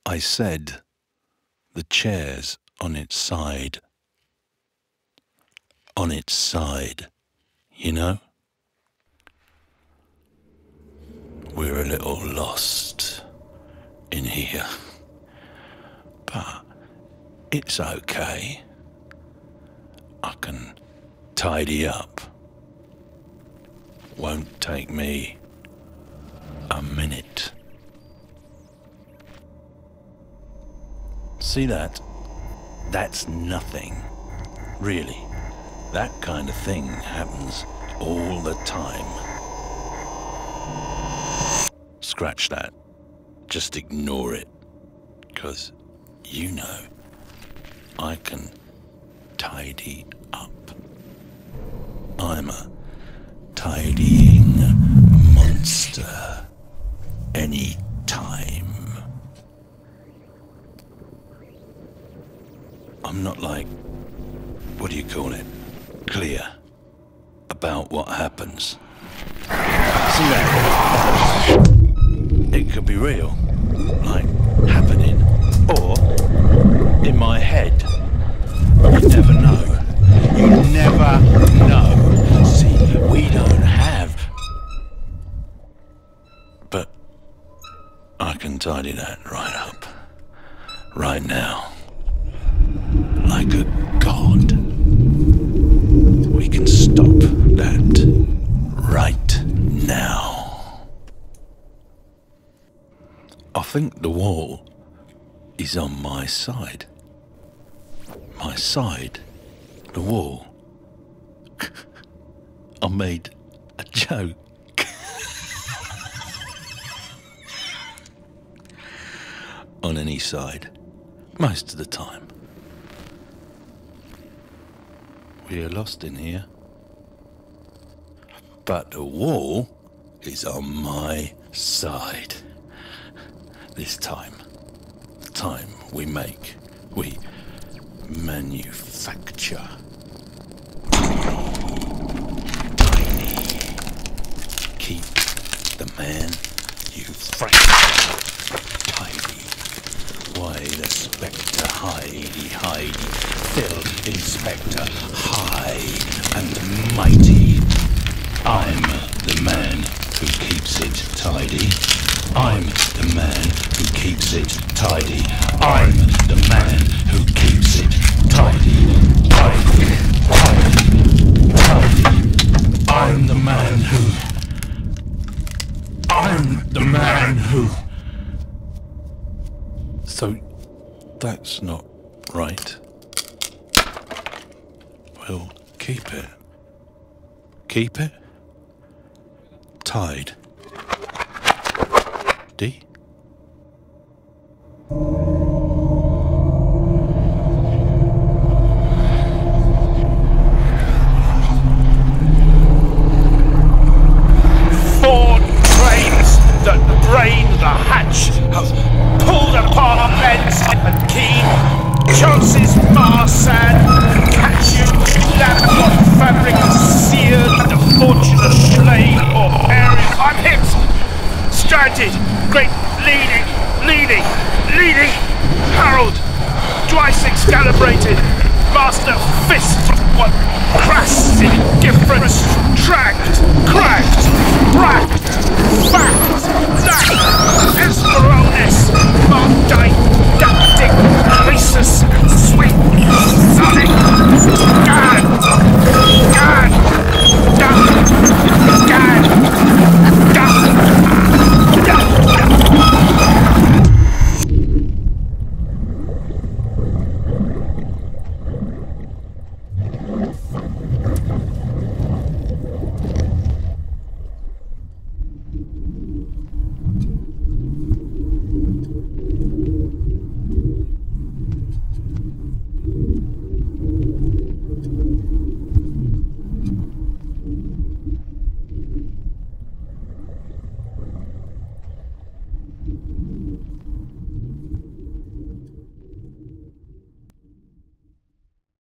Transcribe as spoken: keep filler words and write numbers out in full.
I said the chair's on its side. On its side, you know? We're a little lost in here, but it's okay. I can tidy up. Won't take me a minute. See that? That's nothing, really. That kind of thing happens all the time. Scratch that. Just ignore it. 'Cause you know, I can tidy up. I'm a tidying monster. Any time. I'm not like, what do you call it? Clear about what happens. See that? It could be real, like happening, or in my head. You never know. You never know. See, we don't have. But I can tidy that right up, right now, like a god. We can stop that right now. I think the wall is on my side. My side, the wall. I made a joke. On any side, most of the time. We're lost in here. But the wall is on my side. This time. The time we make. We manufacture. Tiny. Keep the man you frighten. Tidy. Why the spectre hidey hidey. Filled Inspector high and mighty. I'm the man who keeps it tidy. I'm the man who keeps it tidy. I'm the man who keeps it tidy. Tidy, tidy, tidy. I'm the man who... I'm the man who... So, that's not right. We'll keep it. Keep it? Tied. D? Four trains that drain the hatch have pulled apart ends and key. Chances Marchant can catch you. That what fabric seared the fortunate slave or parent. I'm hit! Stranded! Great leading, leading, leading! Harold! Twice excalibrated! Master fist! What crass indifference! Tracked! Cracked! Racked! Fact! That! Desperate!